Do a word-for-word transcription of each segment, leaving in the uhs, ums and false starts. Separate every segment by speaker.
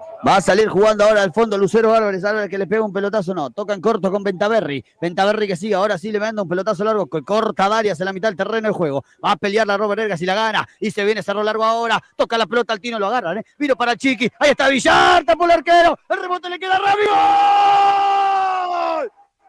Speaker 1: Va a salir jugando ahora al fondo Lucero Álvarez, ahora el que le pega un pelotazo no, toca en corto con Ventaverri, Ventaverri que sigue, ahora sí le manda un pelotazo largo, que corta Darias en la mitad del terreno de juego, va a pelear la Robert Ergas y la gana, y se viene cerro largo ahora, toca la pelota al Tino, lo agarran, ¿eh? Vino para Chiqui, ahí está Villar, tapó el arquero, el rebote le queda a Rami, ¡gol!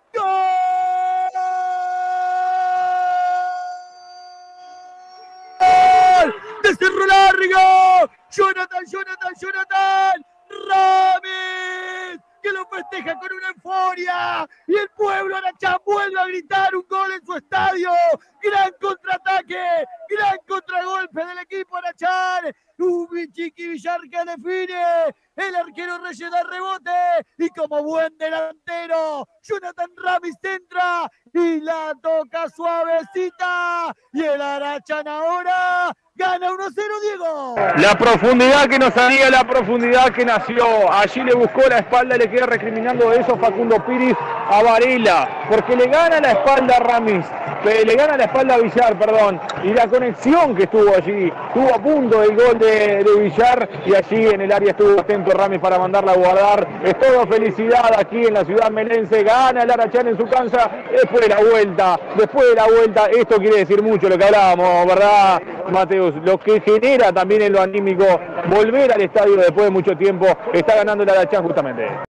Speaker 1: ¡Gol! ¡De Cerro Largo! Jonathan, Jonathan, Jonathan, Ramis, que lo festeja con una euforia, y el pueblo Arachá vuelve a gritar un gol en su estadio, gran contraataque, gran contragolpe del equipo Arachá, un Chiqui Villar que define, el arquero Reyes da rebote, y como buen delantero, Jonathan Ramis entra, y la toca suavecita, y el Arachán ahora gana uno cero, Diego.
Speaker 2: La profundidad que no salía, la profundidad que nació. Allí le buscó la espalda, le queda recriminando eso Facundo Piris a Varela, porque le gana la espalda a Ramis, le gana la espalda a Villar, perdón, y la conexión que estuvo allí, estuvo a punto del gol de, de Villar, y allí en el área estuvo atento Ramis para mandarla a guardar. Es todo felicidad aquí en la ciudad melense, gana el Arachán en su cancha, después de la vuelta, después de la vuelta, esto quiere decir mucho lo que hablábamos, ¿verdad, Mateus? Lo que genera también en lo anímico volver al estadio después de mucho tiempo, está ganando el Arachán justamente.